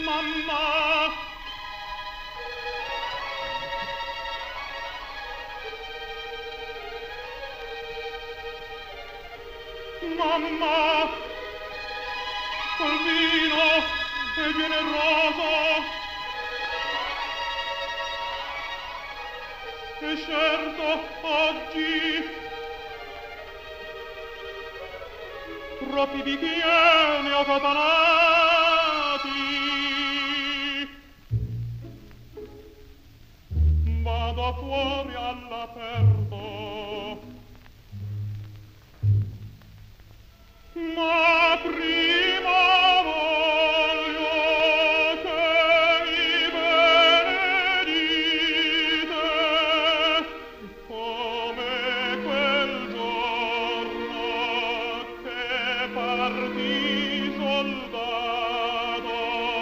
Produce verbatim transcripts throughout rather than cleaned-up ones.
Mamma! Mamma! Col vino è generoso! E certo oggi troppi bicchieri ho catanati. Vado fuori all'aperto, ma prima voglio che mi benedite come quel giorno che partì soldato.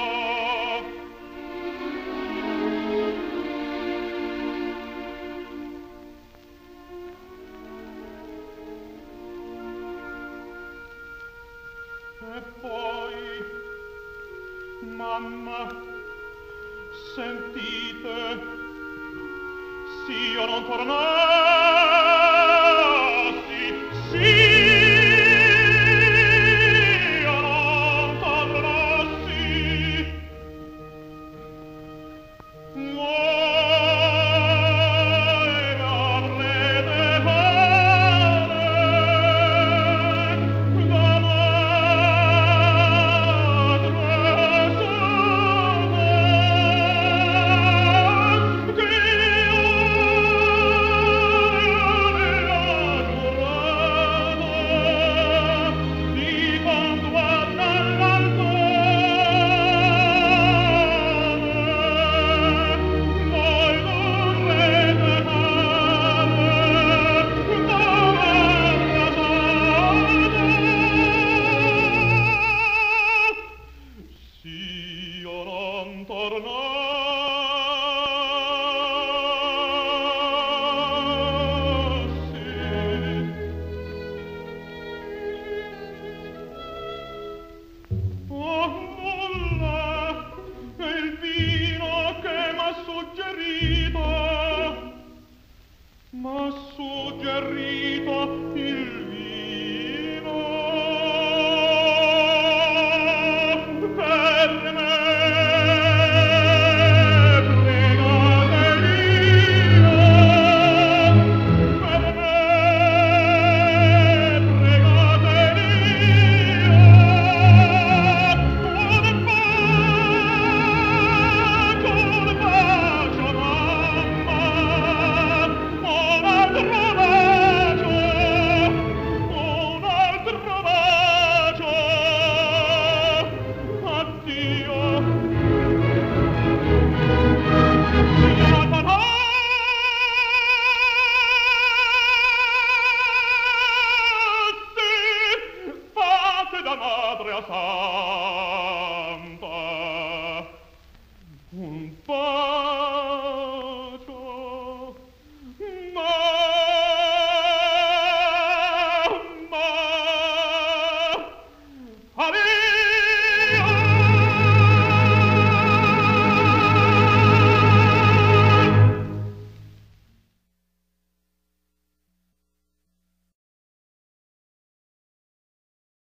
E poi, mamma, sentite, s'io non tornassi, s'io non tornassi, voi m'avrete male, da madre sola, che io le giuravo di quando all'altare voi vorrete male, s'io non tornassi. Oh, nulla, è il vino che m'ha suggerito, m'ha suggerito il vino per me. Pregate Dio, per me, pregate Dio, con pace, con pace, mamma, un altro bacio, un altro bacio, addio. Fate da madre a